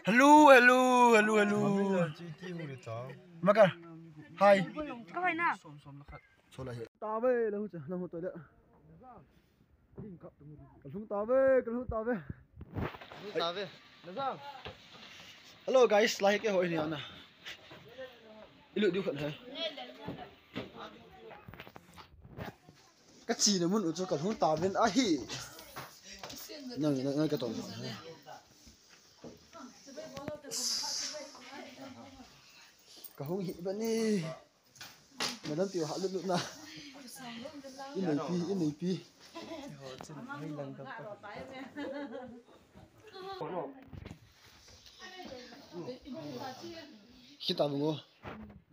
Hello, hello, hello, hello. Makar. Hi. Có phải nào? Số lại. Ta về là hút tôi đấy. Kalhung ta về. Ta về. Hello guys, like cái hội này nè. Ilu điều khiển hay. Cái gì nó muốn cho kalhung ta về à hi. Nang cái tổ. Kalhung hi bên đi. Mà đâm tiểu hạ lực na. In này pi. Kita tunggu.